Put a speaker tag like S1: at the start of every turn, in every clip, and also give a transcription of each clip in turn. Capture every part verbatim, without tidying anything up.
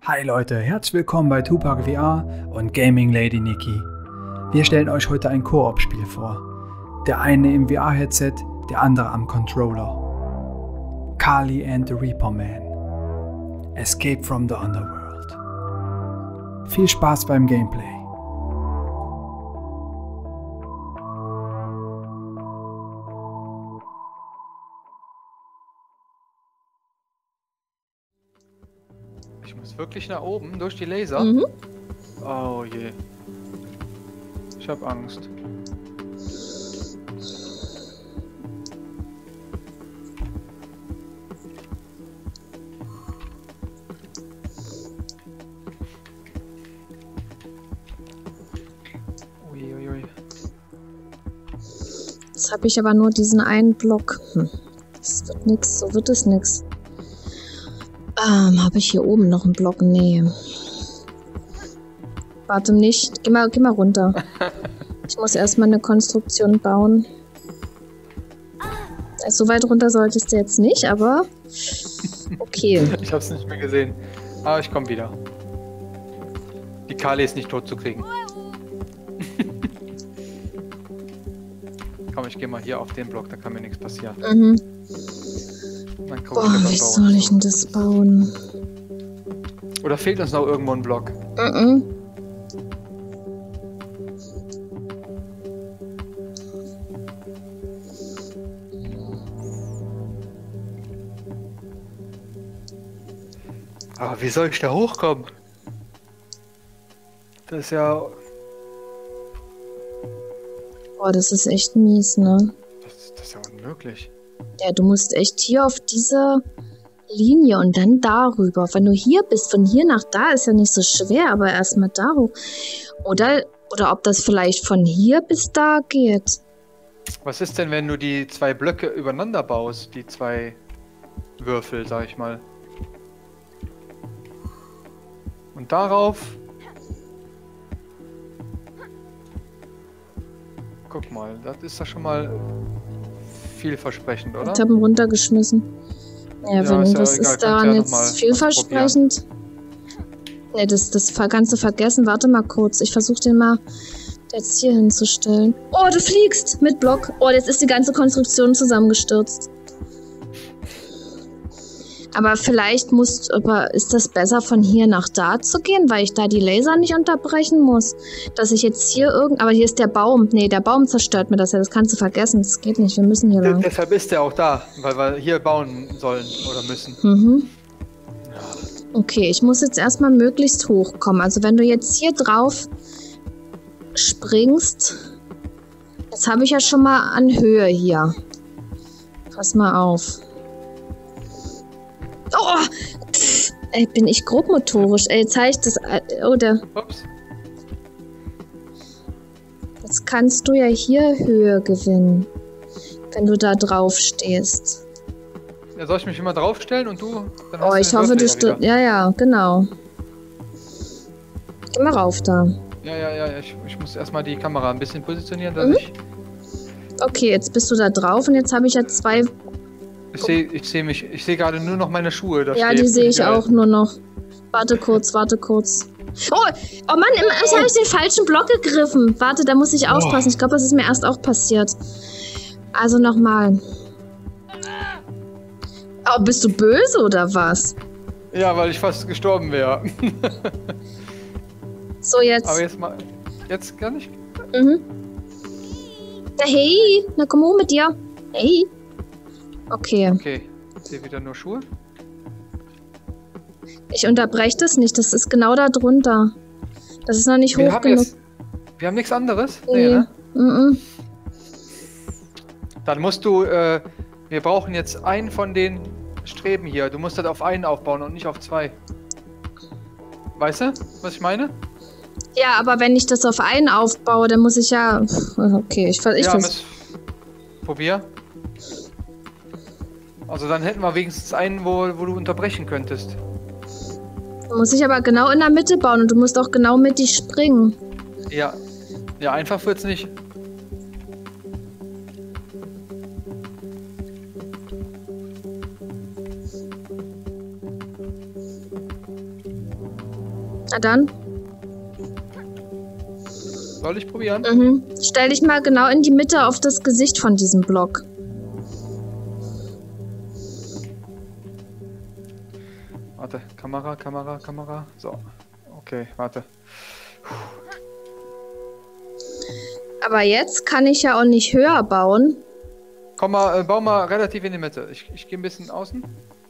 S1: Hi Leute, herzlich willkommen bei Tupac V R und Gaming Lady Niki. Wir stellen euch heute ein Koop-Spiel vor. Der eine im V R-Headset, der andere am Controller. Kali and the Reaper Man. Escape from the Underworld. Viel Spaß beim Gameplay.
S2: Ich muss wirklich nach oben durch die Laser?
S3: Mhm.
S2: Oh je. Ich hab Angst. Uiuiui.
S3: Jetzt habe ich aber nur diesen einen Block. Hm. Das wird nix, so wird es nix. Ähm, habe ich hier oben noch einen Block? Nee. Warte nicht. Geh mal, geh mal runter. Ich muss erstmal eine Konstruktion bauen. Also, so weit runter solltest du jetzt nicht, aber okay.
S2: Ich hab's nicht mehr gesehen. Aber ich komme wieder. Die Kali ist nicht tot zu kriegen. Komm, ich gehe mal hier auf den Block, da kann mir nichts passieren.
S3: Mhm.
S2: Dann guck
S3: Boah,
S2: ich,
S3: wie
S2: was
S3: soll
S2: bauen.
S3: ich denn das bauen?
S2: Oder fehlt uns noch irgendwo ein Block?
S3: Mhm.
S2: Aber wie soll ich da hochkommen? Das ist ja...
S3: Boah, das ist echt mies, ne?
S2: Das, das ist ja unmöglich.
S3: Ja, du musst echt hier auf diese Linie und dann darüber. Wenn du hier bist, von hier nach da ist ja nicht so schwer, aber erstmal da hoch. Oder, oder ob das vielleicht von hier bis da geht.
S2: Was ist denn, wenn du die zwei Blöcke übereinander baust? Die zwei Würfel, sag ich mal. Und darauf... Guck mal, das ist doch schon mal vielversprechend, oder?
S3: Ich habe ihn runtergeschmissen. Ja,
S2: Ja,
S3: wenn
S2: ist ja
S3: das
S2: egal,
S3: ist
S2: kannst
S3: daran
S2: ja noch
S3: jetzt
S2: mal
S3: vielversprechend. Ne, das, das kannst du vergessen. Warte mal kurz. Ich versuche den mal jetzt hier hinzustellen. Oh, du fliegst mit Block. Oh, jetzt ist die ganze Konstruktion zusammengestürzt. Aber vielleicht muss, aber ist das besser von hier nach da zu gehen, weil ich da die Laser nicht unterbrechen muss? Dass ich jetzt hier irgend, aber hier ist der Baum. Nee, der Baum zerstört mir das ja. Das kannst du vergessen. Das geht nicht. Wir müssen hier
S2: De
S3: lang.
S2: deshalb ist er auch da, weil wir hier bauen sollen oder müssen.
S3: Mhm. Okay, ich muss jetzt erstmal möglichst hochkommen. Also wenn du jetzt hier drauf springst, das habe ich ja schon mal an Höhe hier. Pass mal auf. Oh! Pff, ey, bin ich grobmotorisch. Ey, jetzt habe ich das... Oder...
S2: Ups.
S3: Jetzt kannst du ja hier Höhe gewinnen. Wenn du da drauf stehst.
S2: Ja, soll ich mich immer draufstellen und du? Dann
S3: Oh,
S2: hast
S3: ich
S2: den
S3: hoffe,
S2: Würfel
S3: du
S2: ja
S3: stehst...
S2: wieder.
S3: Ja, ja, genau. Geh mal rauf da.
S2: Ja, ja, ja, ich, ich muss erstmal die Kamera ein bisschen positionieren, dass
S3: Mhm.
S2: ich...
S3: Okay, jetzt bist du da drauf und jetzt habe ich ja zwei...
S2: Ich sehe ich seh mich, ich sehe gerade nur noch meine Schuhe da
S3: Ja,
S2: stehen.
S3: die sehe ich
S2: Geil.
S3: auch nur noch. Warte kurz, warte kurz. Oh, oh Mann, im- ich habe den falschen Block gegriffen. Warte, da muss ich aufpassen. Ich glaube, das ist mir erst auch passiert. Also nochmal. Oh, bist du böse oder was?
S2: Ja, weil ich fast gestorben wäre.
S3: So, jetzt.
S2: Aber jetzt mal... Jetzt gar nicht...
S3: Mhm. Na, hey, na komm hoch mit dir. Hey. Okay,
S2: Okay, ich sehe wieder nur Schuhe.
S3: ich unterbreche das nicht. Das ist genau da drunter. Das ist noch nicht
S2: Wir
S3: hoch
S2: haben
S3: genug.
S2: jetzt... Wir haben nichts anderes?
S3: Nee.
S2: ne?
S3: Mhm.
S2: Dann musst du... Äh, wir brauchen jetzt einen von den Streben hier. Du musst das auf einen aufbauen und nicht auf zwei. Weißt du, was ich meine?
S3: Ja, aber wenn ich das auf einen aufbaue, dann muss ich ja... Okay, ich, ver- ich
S2: ja,
S3: vers-
S2: miss- Probier. Also dann hätten wir wenigstens einen, wo, wo du unterbrechen könntest.
S3: Muss ich aber genau in der Mitte bauen und du musst auch genau mittig springen.
S2: Ja. Ja, einfach wird's nicht.
S3: Na dann.
S2: Soll ich probieren?
S3: Mhm. Stell dich mal genau in die Mitte auf das Gesicht von diesem Block.
S2: Warte, Kamera, Kamera, Kamera. So. Okay, warte.
S3: Aber jetzt kann ich ja auch nicht höher bauen.
S2: Komm mal, äh, bau mal relativ in die Mitte. Ich, ich gehe ein bisschen außen.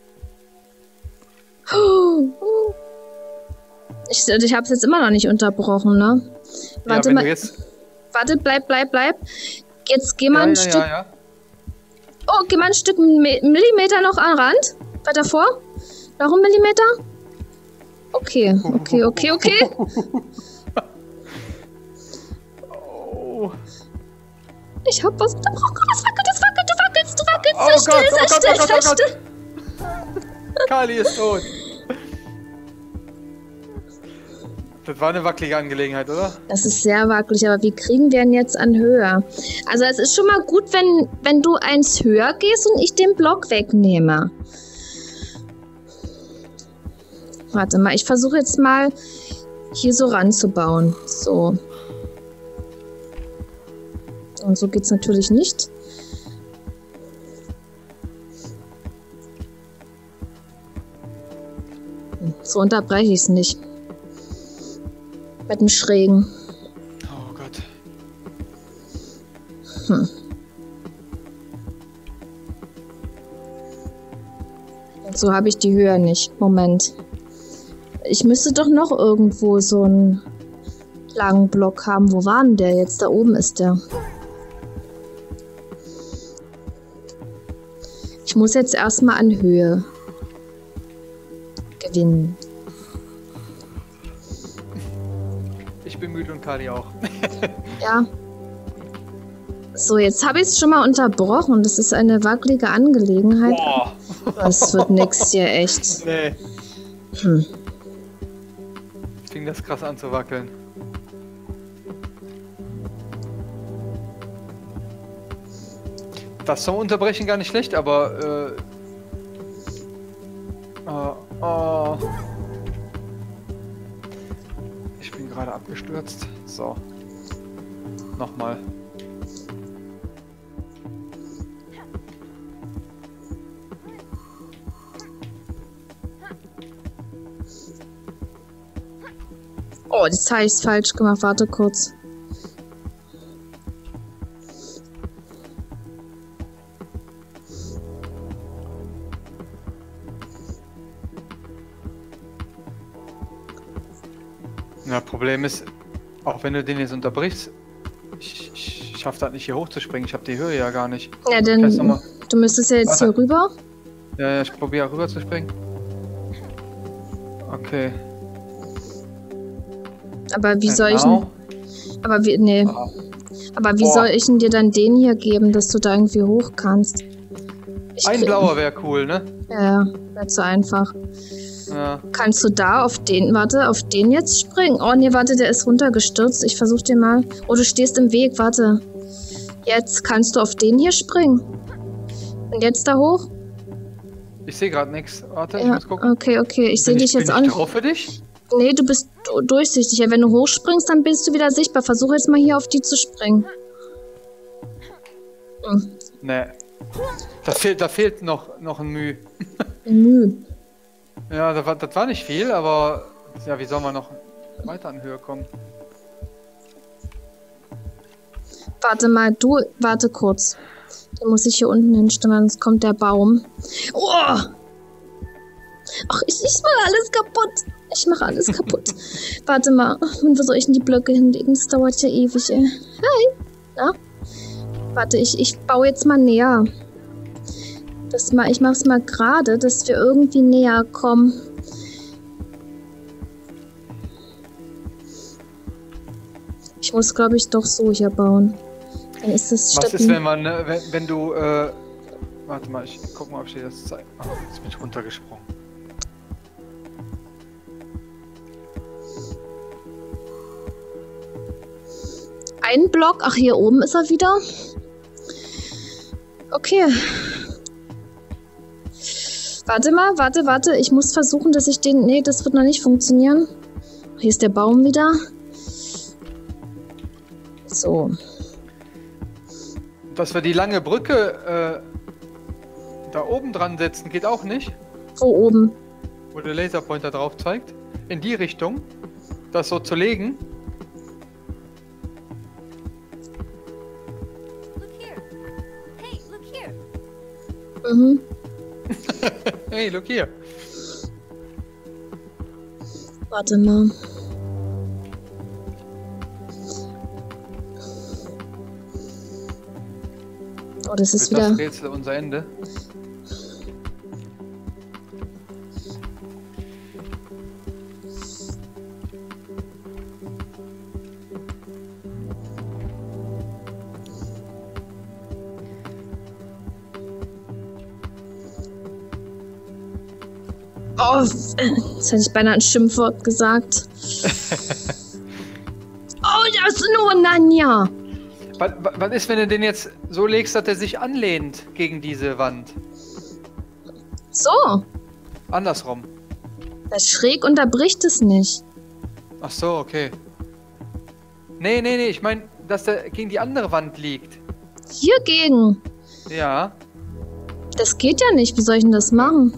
S3: Ich, ich habe es jetzt immer noch nicht unterbrochen, ne? Warte
S2: ja, wenn
S3: mal.
S2: du jetzt...
S3: Warte, bleib, bleib, bleib. Jetzt geh mal
S2: ja,
S3: ein
S2: ja,
S3: Stück.
S2: Ja, ja.
S3: Oh, geh mal ein Stück Millimeter noch an den Rand. Weiter vor. Noch ein Millimeter. Okay, okay, okay, okay.
S2: Oh.
S3: Ich hab was. Oh Gott, das wackelt, das wackelt, du wackelst, du wackelst.
S2: Oh
S3: Sei
S2: Gott,
S3: still,
S2: oh
S3: sei
S2: Gott,
S3: still,
S2: oh Gott,
S3: sei
S2: oh Gott.
S3: still.
S2: Kali ist tot. Das war eine wackelige Angelegenheit, oder?
S3: Das ist sehr wackelig, aber wie kriegen wir denn jetzt an Höhe? Also es ist schon mal gut, wenn, wenn du eins höher gehst und ich den Block wegnehme. Warte mal, ich versuche jetzt mal hier so ranzubauen. So. Und so geht es natürlich nicht. So unterbreche ich es nicht. Mit dem Schrägen.
S2: Oh Gott.
S3: Hm. Und so habe ich die Höhe nicht. Moment. Ich müsste doch noch irgendwo so einen langen Block haben. Wo war denn der jetzt? Da oben ist der. Ich muss jetzt erstmal an Höhe gewinnen.
S2: Ich bin müde und Kali auch.
S3: Ja. So, jetzt habe ich es schon mal unterbrochen. Das ist eine wackelige Angelegenheit.
S2: Boah.
S3: Das wird nix hier, echt.
S2: Nee.
S3: Hm.
S2: Fing das krass an zu wackeln. Das zum Unterbrechen gar nicht schlecht, aber äh, oh, oh. Ich bin gerade abgestürzt. So. Nochmal.
S3: Oh, jetzt habe ich es falsch gemacht. Warte kurz.
S2: Ja, Problem ist, auch wenn du den jetzt unterbrichst, ich, ich schaffe das nicht hier hochzuspringen. Ich habe die Höhe ja gar nicht.
S3: Ja, denn
S2: Kannst du noch mal-
S3: du müsstest ja jetzt
S2: Warte.
S3: hier rüber.
S2: Ja, ja, ich probiere rüber zu springen. Okay.
S3: Aber wie soll ich
S2: Genau.
S3: denn, aber wie, nee.
S2: Ah.
S3: Aber wie
S2: Boah.
S3: soll ich denn dir dann den hier geben, dass du da irgendwie hoch kannst? Ich
S2: Ein
S3: krieg-
S2: blauer wäre cool, ne?
S3: Ja, wäre zu einfach.
S2: Ja.
S3: Kannst du da auf den, warte, auf den jetzt springen? Oh nee, warte, der ist runtergestürzt. Ich versuch den mal. Oh, du stehst im Weg, warte. Jetzt kannst du auf den hier springen. Und jetzt da hoch?
S2: Ich sehe gerade nichts. Warte, ich
S3: Ja,
S2: muss gucken.
S3: okay, okay. Ich sehe
S2: Bin
S3: dich jetzt
S2: bin
S3: auch
S2: ich
S3: nicht.
S2: drauf für dich?
S3: Nee, du bist du- durchsichtig. Ja, wenn du hochspringst, dann bist du wieder sichtbar. Versuch jetzt mal hier auf die zu springen. Hm.
S2: Nee. Da fehlt, da fehlt noch, noch ein Mühe.
S3: Müh.
S2: Ja, das war, das war nicht viel, aber ja, wie soll man noch weiter an Höhe kommen?
S3: Warte mal, du, warte kurz. Den muss ich hier unten hinstellen, sonst kommt der Baum. Oh! Ach, ich, ich mache alles kaputt. Ich mache alles kaputt. Warte mal. Und wo soll ich denn die Blöcke hinlegen? Das dauert ja ewig, ey. Hi. Na? Warte, ich, ich baue jetzt mal näher. Das mal, ich mache es mal gerade, dass wir irgendwie näher kommen. Ich muss, glaube ich, doch so hier bauen. Dann ist das
S2: Was
S3: statt
S2: ist, wenn man, äh, wenn, wenn du, äh, warte mal, ich guck mal, ob ich dir das zeige. Oh, jetzt bin ich runtergesprungen.
S3: ein Block. Ach, hier oben ist er wieder. Okay. Warte mal, warte, warte. Ich muss versuchen, dass ich den... Nee, das wird noch nicht funktionieren. Hier ist der Baum wieder. So.
S2: Dass wir die lange Brücke äh, da oben dran setzen, geht auch nicht.
S3: Wo oben?
S2: Wo der Laserpointer drauf zeigt. In die Richtung. Das so zu legen.
S3: Mhm.
S2: Hey, look hier.
S3: Warte mal. Oh, das ist
S2: Wird
S3: wieder...
S2: das Rätsel unser Ende?
S3: Oh, jetzt hätte ich beinahe ein Schimpfwort gesagt. Oh, das ist nur Nanja.
S2: Was, was ist, wenn du den jetzt so legst, dass er sich anlehnt gegen diese Wand?
S3: So,
S2: Andersrum.
S3: das ist schräg unterbricht es nicht.
S2: Ach so, okay. Nee, nee, nee, ich meine, dass der gegen die andere Wand liegt.
S3: Hier gegen.
S2: Ja.
S3: Das geht ja nicht. Wie soll ich denn das machen?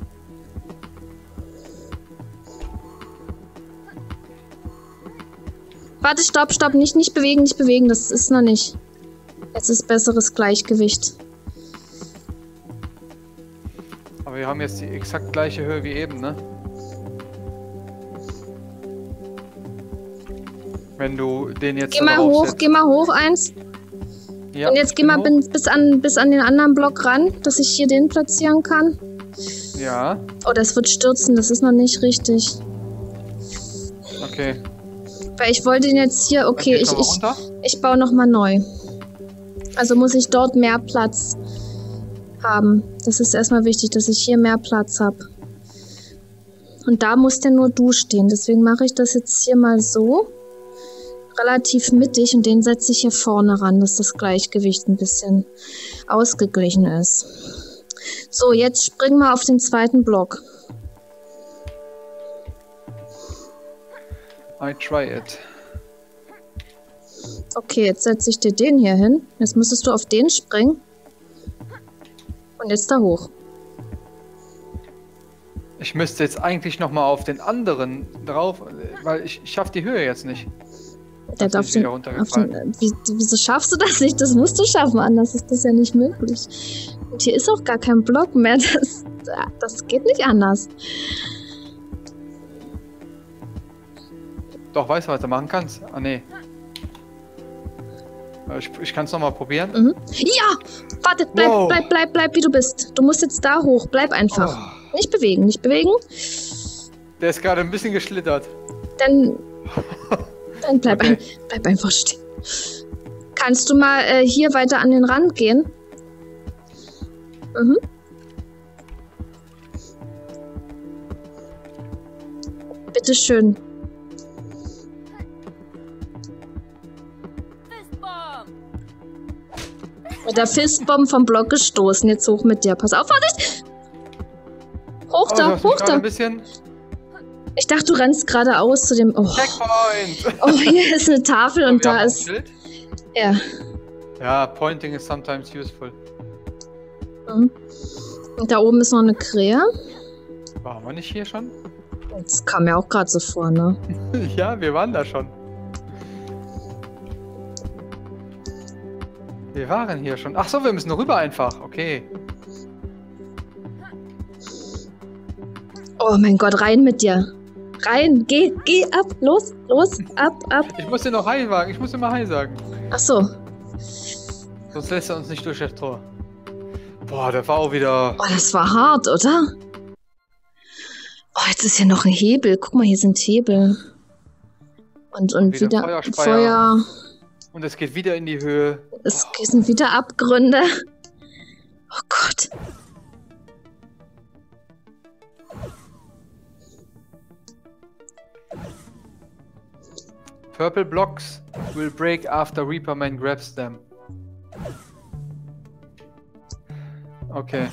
S3: Warte, stopp, stopp. Nicht, nicht bewegen, nicht bewegen. Das ist noch nicht. Jetzt ist besseres Gleichgewicht.
S2: Aber wir haben jetzt die exakt gleiche Höhe wie eben, ne? Wenn du den jetzt
S3: Geh mal
S2: darauf
S3: hoch,
S2: setzt.
S3: geh mal hoch eins.
S2: Ja,
S3: Und jetzt
S2: ich
S3: geh
S2: bin
S3: mal
S2: hoch.
S3: bin, bis, an, bis an den anderen Block ran, dass ich hier den platzieren kann.
S2: Ja,
S3: Oh, das wird stürzen. Das ist noch nicht richtig.
S2: okay.
S3: Weil ich wollte den jetzt hier... Okay,
S2: Okay,
S3: ich,
S2: komm mal
S3: ich,
S2: runter.
S3: ich baue nochmal neu. Also muss ich dort mehr Platz haben. Das ist erstmal wichtig, dass ich hier mehr Platz habe. Und da muss der nur du stehen. Deswegen mache ich das jetzt hier mal so. Relativ mittig und den setze ich hier vorne ran, dass das Gleichgewicht ein bisschen ausgeglichen ist. So, jetzt springen wir auf den zweiten Block.
S2: I try it.
S3: Okay, jetzt setze ich dir den hier hin. Jetzt müsstest du auf den springen. Und jetzt da hoch.
S2: Ich müsste jetzt eigentlich nochmal auf den anderen drauf, weil ich, ich schaffe die Höhe jetzt nicht.
S3: Der
S2: Jetzt
S3: darf
S2: ist wieder
S3: den, auf
S2: runtergefallen.
S3: den, wie, wieso schaffst du das nicht? Das musst du schaffen, anders ist das ja nicht möglich. Und hier ist auch gar kein Block mehr. Das, das geht nicht anders.
S2: Doch, weißt du, was du machen kannst? Ah, nee. Ich, ich kann es nochmal probieren.
S3: Mhm. Ja! Warte, bleib,
S2: Wow.
S3: bleib, bleib, bleib, wie du bist. Du musst jetzt da hoch. Bleib einfach.
S2: Oh,
S3: Nicht bewegen, nicht bewegen.
S2: der ist gerade ein bisschen geschlittert.
S3: Dann, dann bleib,
S2: Okay.
S3: ein, bleib einfach stehen. Kannst du mal äh, hier weiter an den Rand gehen? Mhm. Bitteschön. Mit der Fistbomb vom Block gestoßen. Jetzt hoch mit dir. Pass auf, Vorsicht! Hoch
S2: Oh, du
S3: da,
S2: hast mich
S3: hoch
S2: gerade
S3: da.
S2: ein bisschen...
S3: Ich dachte, du rennst geradeaus zu dem... Oh,
S2: Checkpoint!
S3: oh hier ist eine Tafel und
S2: Wir
S3: da
S2: haben ein
S3: ist...
S2: Schild.
S3: Ja.
S2: Ja, pointing is sometimes useful.
S3: Mhm. Und da oben ist noch eine Krähe.
S2: Waren wir nicht hier schon?
S3: Das kam mir auch gerade so vor, ne?
S2: Ja, wir waren da schon. Wir waren hier schon. Ach so, wir müssen rüber einfach. Okay.
S3: Oh mein Gott, rein mit dir. Rein, geh, geh ab, los, los, ab, ab.
S2: Ich muss dir noch Hi sagen. Ich muss dir mal Hi sagen.
S3: Ach so.
S2: Sonst lässt er uns nicht durch das Tor. Boah, der war auch wieder...
S3: Oh, das war hart, oder? Oh, jetzt ist hier noch ein Hebel. Guck mal, hier sind Hebel. Und, und
S2: Wieder
S3: wieder
S2: Feuerspeier.
S3: Feuer.
S2: Und es geht wieder in die Höhe.
S3: Es sind wieder Abgründe. Oh Gott.
S2: Purple blocks will break after Reaper Man grabs them. Okay.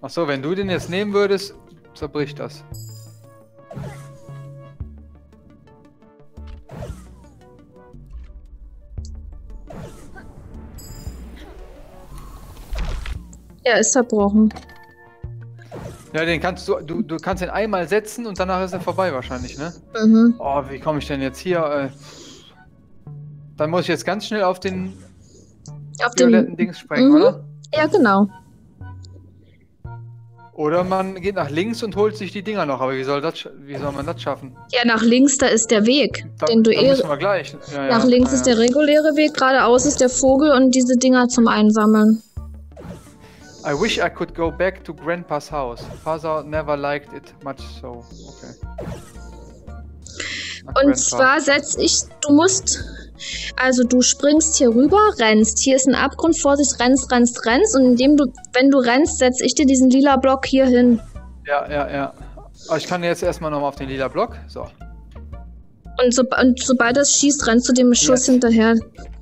S2: Achso, wenn du den jetzt nehmen würdest, zerbricht das.
S3: Er ist zerbrochen.
S2: Ja, den kannst du, du, du kannst den einmal setzen und danach ist er vorbei wahrscheinlich, ne?
S3: Mhm.
S2: Oh, wie komme ich denn jetzt hier? Äh, dann muss ich jetzt ganz schnell auf den
S3: Auf
S2: violetten
S3: den...
S2: Dings sprengen,
S3: Mhm.
S2: oder?
S3: Ja, genau.
S2: Oder man geht nach links und holt sich die Dinger noch, aber wie soll, das, sch- wie soll man das schaffen?
S3: Ja, nach links, da ist der Weg,
S2: Da,
S3: den du
S2: da
S3: eh...
S2: müssen wir gleich. Ja,
S3: Nach
S2: ja,
S3: links
S2: ja,
S3: ist der reguläre Weg, geradeaus ist der Vogel und diese Dinger zum Einsammeln.
S2: I wish I could go back to Grandpa's house. Father never liked it much so. Okay. Nach
S3: Und
S2: Grandpa.
S3: zwar setz ich, du musst, also du springst hier rüber, rennst. Hier ist ein Abgrund, Vorsicht, rennst, rennst, rennst. Und indem du, wenn du rennst, setz ich dir diesen lila Block hier hin.
S2: Ja, ja, ja. Aber ich kann jetzt erstmal nochmal auf den lila Block. So.
S3: Und, so, und sobald das schießt, rennst du dem Schuss
S2: Yes.
S3: hinterher.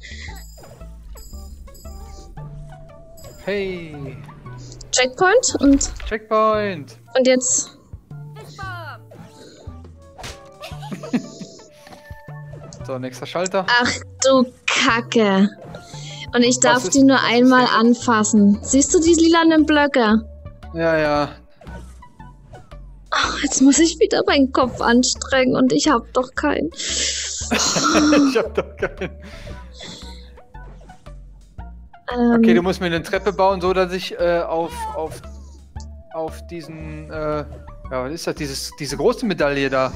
S2: Hey.
S3: Checkpoint und,
S2: Checkpoint.
S3: und jetzt.
S2: So, nächster Schalter.
S3: Ach du Kacke. Und ich darf
S2: ist-
S3: die nur
S2: was ist
S3: einmal
S2: jetzt?
S3: anfassen. Siehst du die lilanen Blöcke?
S2: Ja, ja.
S3: Ach, jetzt muss ich wieder meinen Kopf anstrengen und ich hab doch keinen.
S2: Ich hab doch keinen.
S3: Ähm,
S2: Okay, du musst mir eine Treppe bauen, so dass ich äh, auf, auf, auf diesen, äh, ja, was ist das, dieses, diese große Medaille da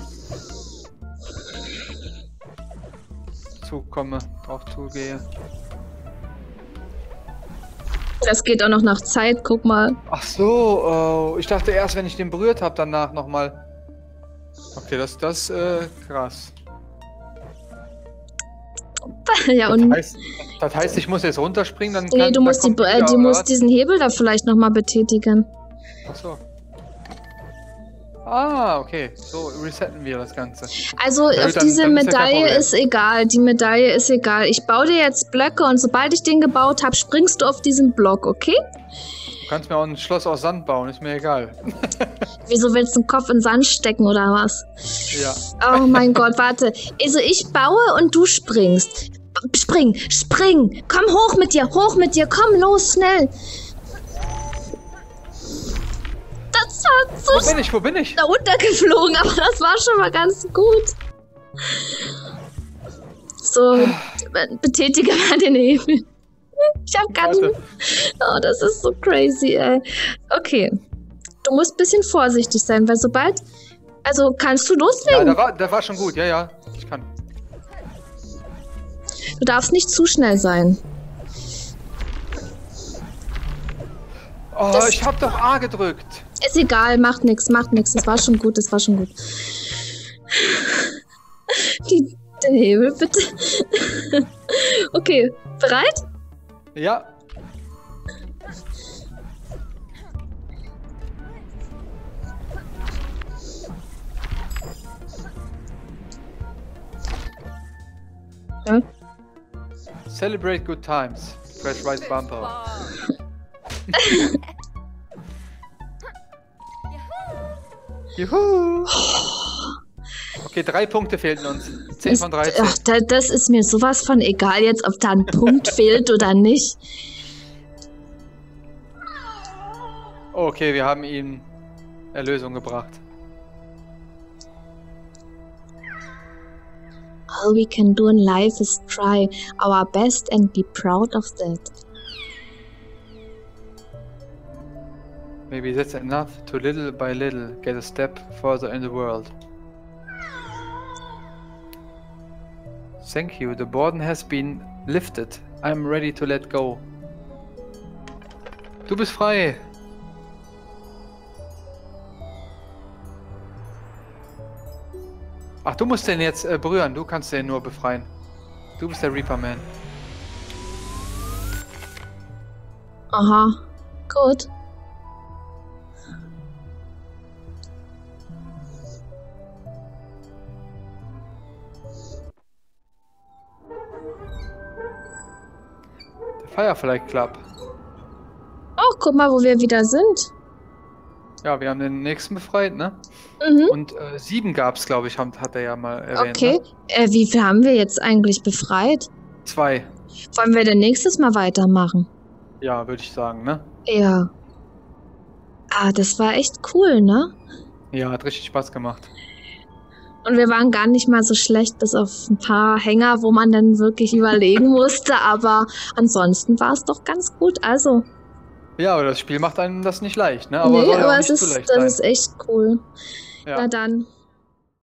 S2: zukomme, drauf zugehe.
S3: Das geht auch noch nach Zeit, guck mal.
S2: Ach so, oh, ich dachte erst, wenn ich den berührt habe, danach nochmal. Okay, das, das, äh, krass.
S3: Ja,
S2: Das
S3: und
S2: heißt, das heißt, ich muss jetzt runterspringen, dann kann,
S3: nee, du
S2: dann
S3: musst, die,
S2: kommt
S3: äh,
S2: wieder,
S3: du
S2: oder
S3: musst
S2: was?
S3: diesen Hebel da vielleicht nochmal betätigen.
S2: Ach so. Ah, okay. So resetten wir das Ganze.
S3: Also
S2: Ja,
S3: auf
S2: dann-
S3: diese
S2: dann ist ja kein
S3: Medaille
S2: Problem.
S3: ist egal. Die Medaille ist egal. Ich baue dir jetzt Blöcke und sobald ich den gebaut habe, springst du auf diesen Block, okay?
S2: Du kannst mir auch ein Schloss aus Sand bauen, ist mir egal.
S3: Wieso willst du den Kopf in den Sand stecken oder was?
S2: Ja.
S3: Oh mein Gott, warte. Also ich baue und du springst. Spring, spring. Komm hoch mit dir, hoch mit dir. Komm, los, schnell. Das war
S2: Wo
S3: so
S2: bin ich? Wo bin ich?
S3: da runtergeflogen, aber das war schon mal ganz gut. So, be- betätige mal den Hebel. Ich hab gar nicht...
S2: Warte.
S3: Oh, das ist so crazy, ey. Okay. Du musst ein bisschen vorsichtig sein, weil sobald... Also, kannst du
S2: Ja,
S3: loslegen?
S2: da war, da war schon gut. Ja, ja. Ich kann.
S3: Du darfst nicht zu schnell sein.
S2: Oh,
S3: Das-
S2: ich hab doch A gedrückt.
S3: Ist egal, macht nix, macht nix. Das war schon gut, das war schon gut. Die, den Hebel, bitte. Okay, bereit?
S2: Ja.
S3: Ja.
S2: Celebrate good times. Press right bumper. Juhu. Okay, drei Punkte fehlten uns. zehn von dreizehn.
S3: Ach, da, das ist mir sowas von egal jetzt, ob da ein Punkt fehlt oder nicht.
S2: Okay, wir haben ihm Erlösung gebracht.
S3: All we can do in life is try our best and be proud of that.
S2: Maybe that's enough to little by little get a step further in the world. Thank you, the burden has been lifted. I'm ready to let go. Du bist frei. Ach, du musst den jetzt äh, berühren. Du kannst den nur befreien. Du bist der Reaper Man.
S3: Aha, gut.
S2: Der Firefly Club.
S3: Oh, guck mal, wo wir wieder sind.
S2: Ja, wir haben den nächsten befreit, ne?
S3: Mhm.
S2: Und äh, sieben gab es, glaube ich, hat, hat er ja mal erwähnt.
S3: Okay.
S2: Ne?
S3: Äh, wie viel haben wir jetzt eigentlich befreit?
S2: Zwei.
S3: Wollen wir denn nächstes Mal weitermachen?
S2: Ja, würde ich sagen, ne?
S3: Ja. Ah, das war echt cool, ne?
S2: Ja, hat richtig Spaß gemacht.
S3: Und wir waren gar nicht mal so schlecht, bis auf ein paar Hänger, wo man dann wirklich überlegen musste. Aber ansonsten war es doch ganz gut. Also.
S2: Ja, aber das Spiel macht einem das nicht leicht, ne? Aber
S3: Nee,
S2: soll ja auch
S3: aber
S2: nicht
S3: es
S2: zu
S3: ist,
S2: leicht
S3: das
S2: sein.
S3: ist echt cool.
S2: Ja.
S3: Na dann.